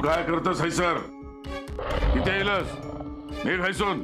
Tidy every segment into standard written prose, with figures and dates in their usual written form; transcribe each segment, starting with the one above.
काय करतोस हैसर? इथे येईलच निघ हैसून.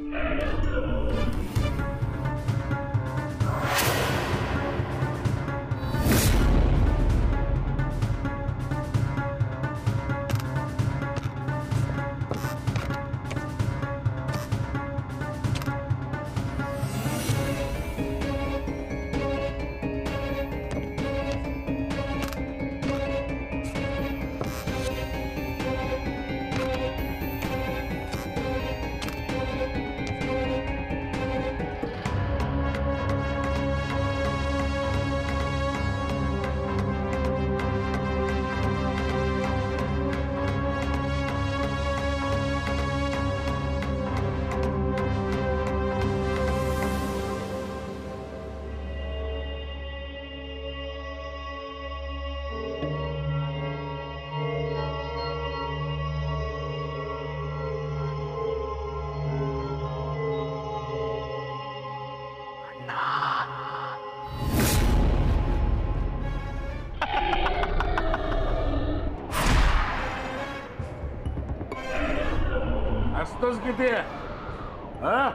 हसतोस किती हा?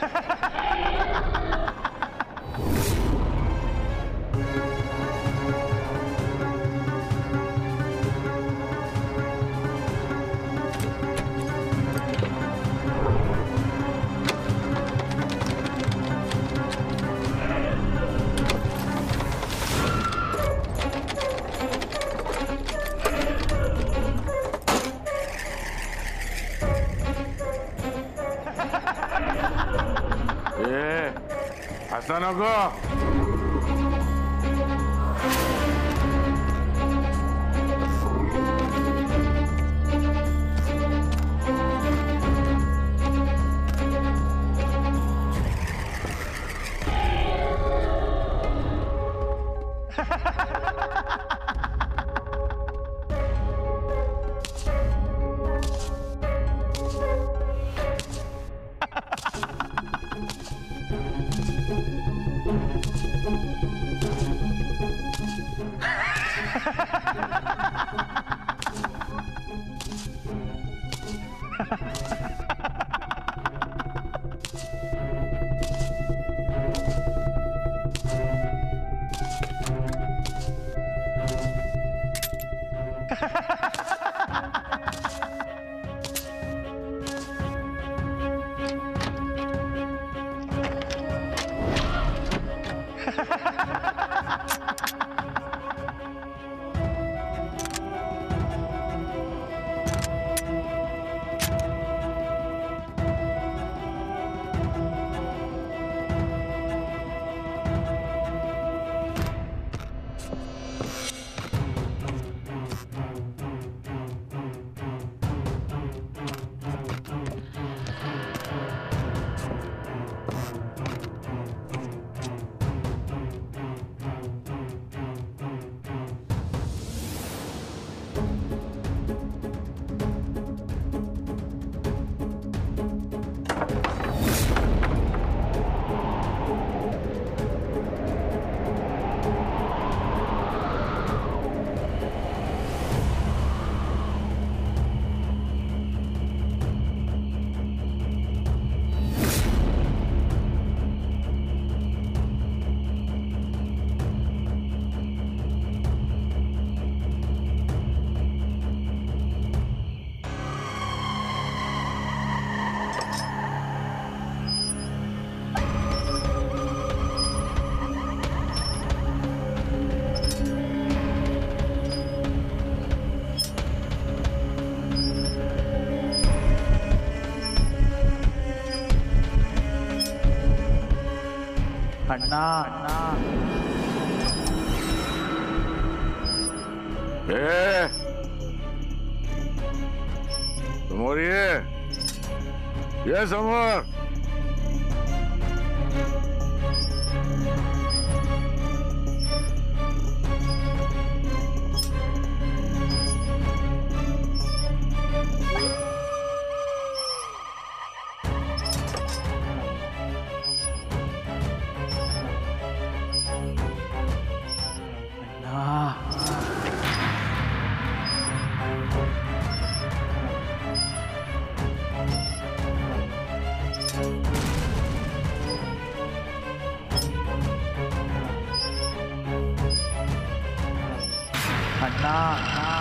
हसा नको. अण्णा अण्णा समोर ये समोर. अण्णा अण्णा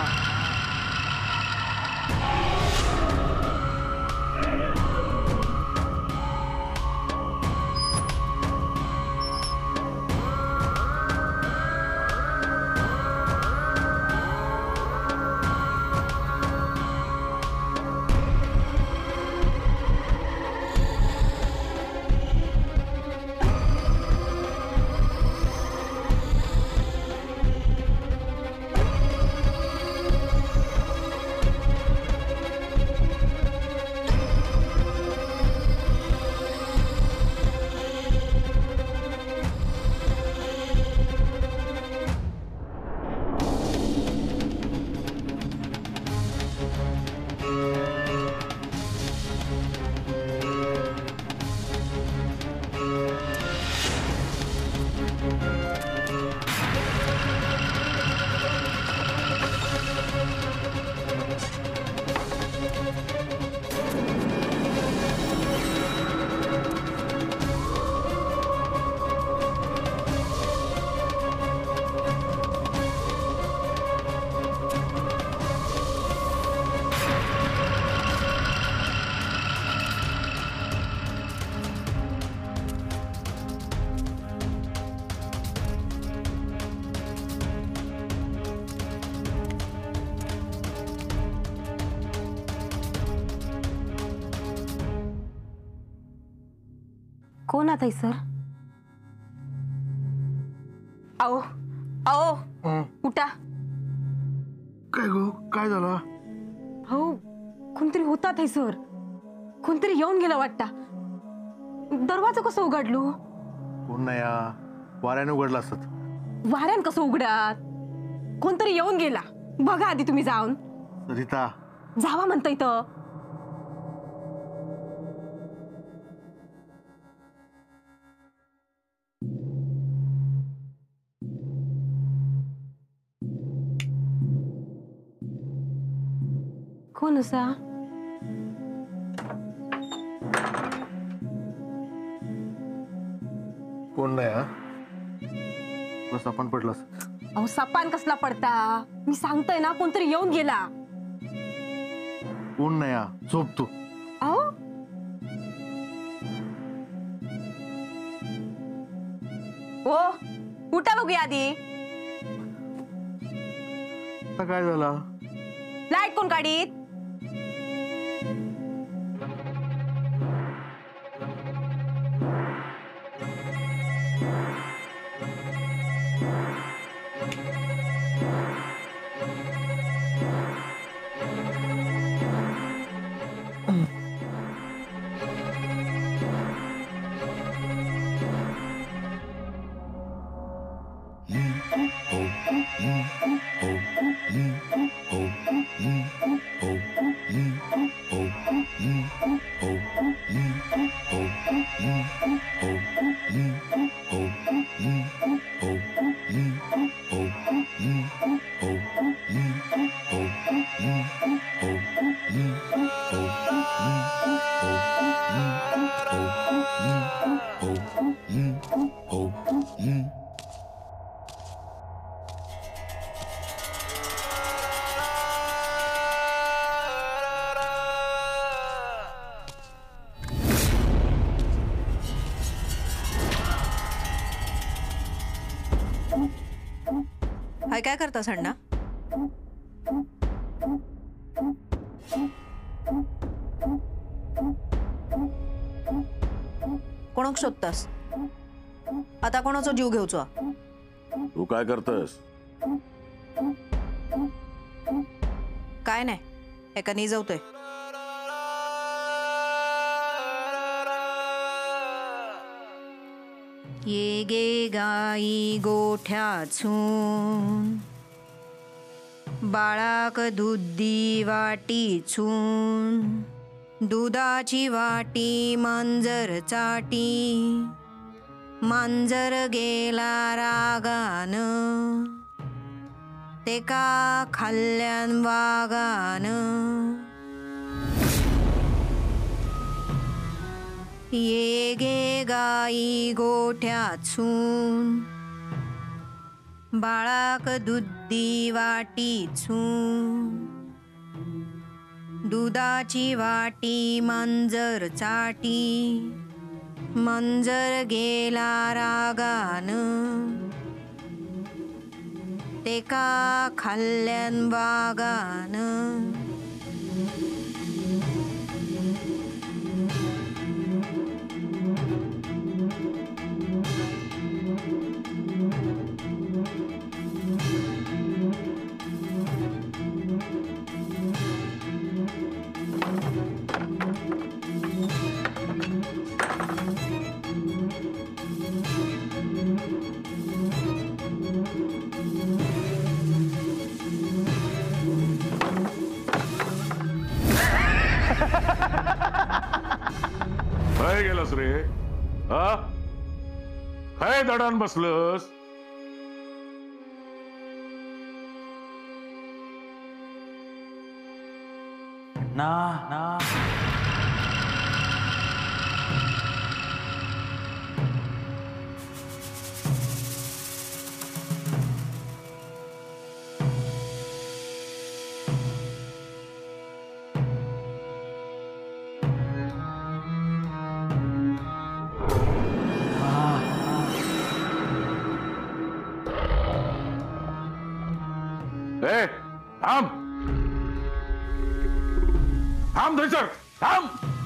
कोण आता सर? आओ आओ उठा. काय गो, काय झालं? हो कोणतरी होता सर. कोणतरी येऊन गेला वाटता. दरवाजा कसं उघडलो? कोण नाही या वाऱ्याने उघडला असत. वाऱ्यान कसं उघडात? कोणतरी येऊन गेला. बघा आधी तुम्ही जाऊन. सरिता जावा म्हणता इथं. कोण असा? कोण नाही हा बस आपण पडला. अहो सपान कसला पडता? मी सांगतोय ना कोणतरी येऊन गेला. कोण नाही हा झोप तू. अहो ओ उठा बघूया आधी. आता काय झालं? लाईट कोण काढीत? हाय काय करतास अण्णा? कोणाक शोधतास? आता कोणाचो जीव घेवचो? तू काय करतस? काय नाही, एका निजवतोय. ये गे गाई गोठ्याचून बाळाक दुधी वाटीचून दुधाची वाटी मांजर चाटी मांजर गेला रागान तेका खाल्ल्यान वागान ये गे गाई गोठ्याचून बाळाक दुधी वाटीचू, दुधाची वाटी मांजर चाटी, मांजर गेला रागान, तेका खाल्ल्यान वागान. काय गेलास रे? हा, काय दडान बसलस? अण्णा अण्णा ए, थांब थांब थैसर, थांब.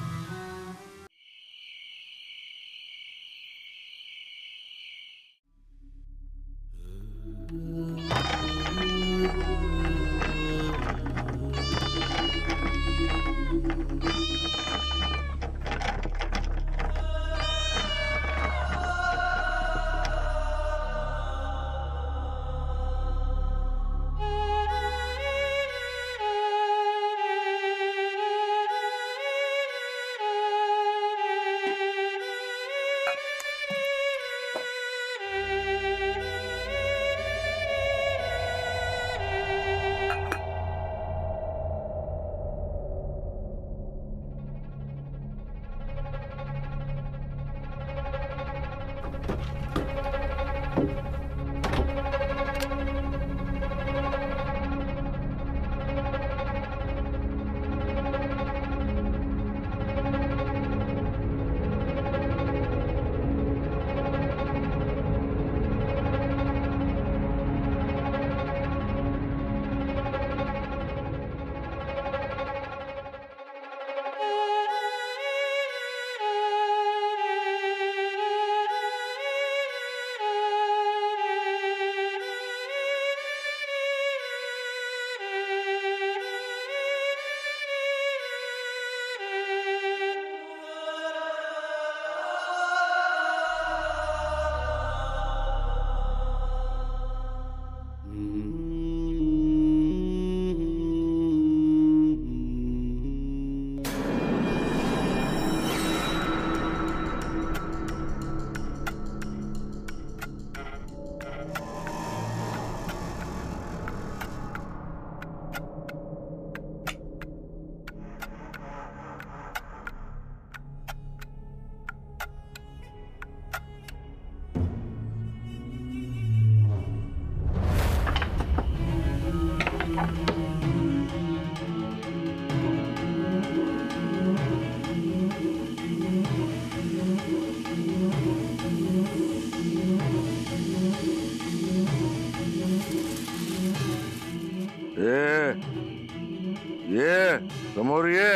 ये समोर ये.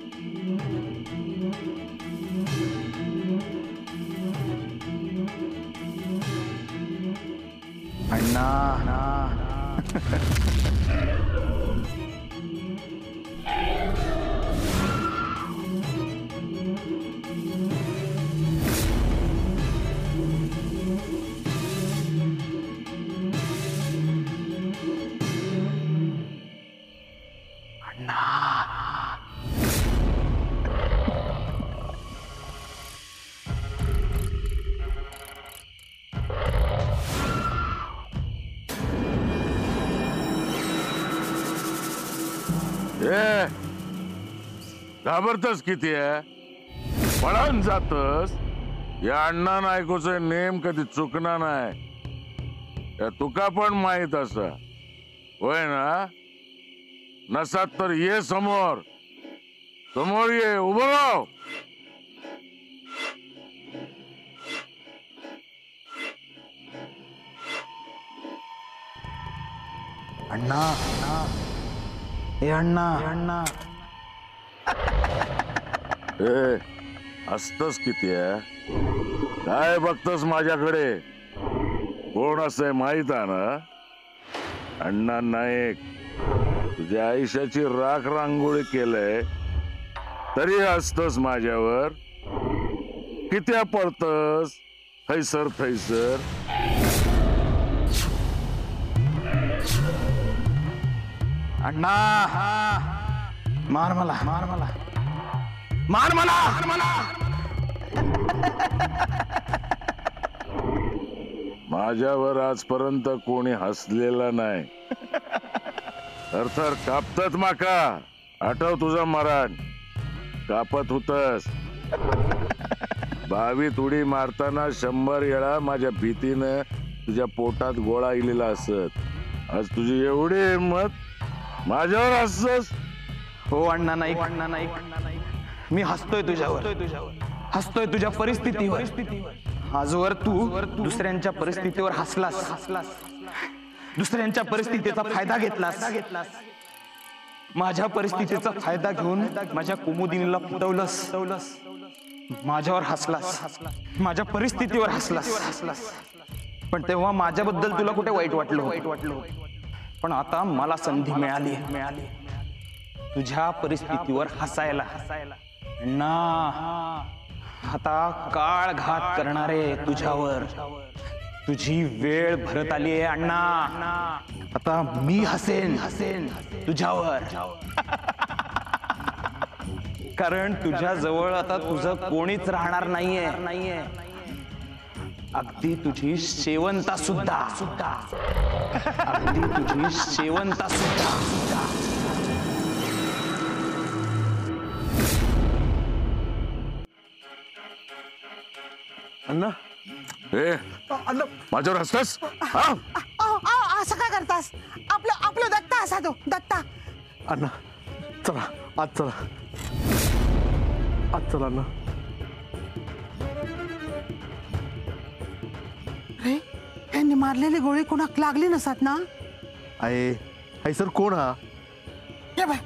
अण्णा ए, घाबरतस किती आहे? पळून जातस. या अण्णा नायकोचे नेम कधी चुकणार नाही. या तुका पण माहित असा होय ना? नसात तर ये समोर, समोर ये, उभं राह. अण्णा ए अण्णा अण्णा ए हसतस किती आहे? काय बघतस माझ्याकडे? कोण असं माहित आहे ना? अण्णा नाईक. तुझ्या आयुष्याची राख रांगोळी केलंय तरी हसतस माझ्यावर. किती पळतस थैसर थैसर? अण्णा मार मला मार मला मार मला. माझ्यावर आजपर्यंत कोणी हसलेला नाही. थरथर कापतात माका. आठव तुझा मरण. कापत होतस. 22 उडी मारताना 100 वेळा माझ्या भीतीनं तुझ्या पोटात गोळा इलेला असत. आज तुझी एवढी हिंमत माझ्यावर हसतस? हो अण्णा नाईक, अण्णा नाईक, मी हसतोय तुझ्यावर, हसतोय तुझ्या परिस्थितीवर. आजवर तू दुसऱ्यांच्या परिस्थितीवर हसलास, दुसऱ्यांच्या परिस्थितीचा फायदा घेतलास. माझ्या परिस्थितीचा फायदा घेऊन माझ्या कुमुदिनीला फुटवलंस. माझ्यावर हसलास, माझ्या परिस्थितीवर हसलास. पण तेव्हा माझ्याबद्दल तुला कुठे वाईट वाटलं. पण आता मला संधी मिळाली तुझ्या परिस्थितीवर हसायला. अण्णा आता काळ घात करणारे तुझ्यावर. तुझी वेळ भरत आली आहे अण्णा. आता मी हसेन तुझ्यावर. कारण तुझ्या जवळ आता तुझं कोणीच राहणार नाहीये. अगदी तुझी शेवंता सुद्धा. अगदी तुझी शेवंता सुद्धा. अण्णा ए अण्णा माझ्यावर हसतस? असं काय करतास? आपलं दत्ता असा तो दत्ता. अण्णा चला आज चला अण्णा. रे यांनी मारलेली गोळी कोणाक लागली नसत ना? आई सर कोण हा? ये बाय.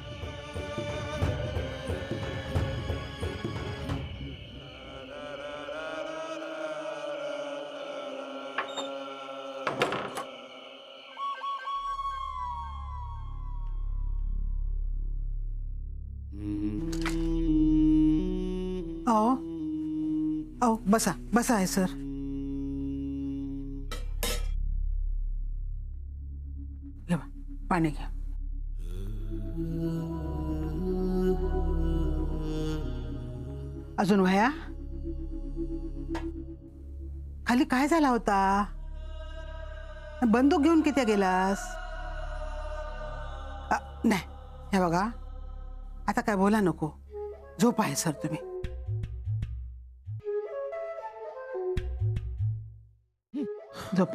आओ बसा आहे सर. घ्या पाणी घ्या. अजून वया खाली काय झाला होता? बंदूक घेऊन किती गेलास? नाही हे बघा आता काय बोला नको. झोप आहे सर तुम्ही. झोप.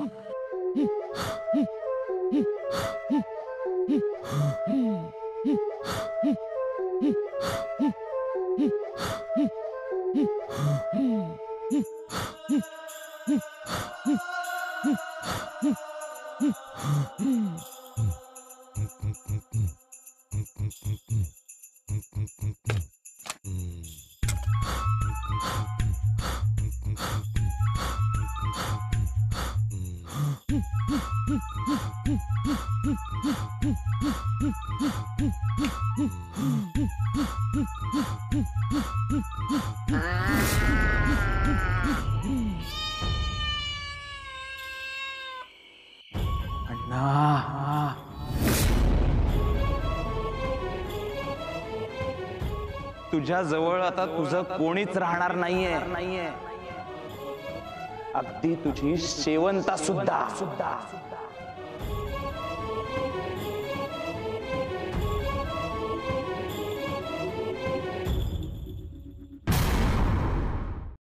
तुझ्या जवळ आता तुझं कोणीच राहणार नाहीये. अगदी तुझी शेवंता सुद्धा.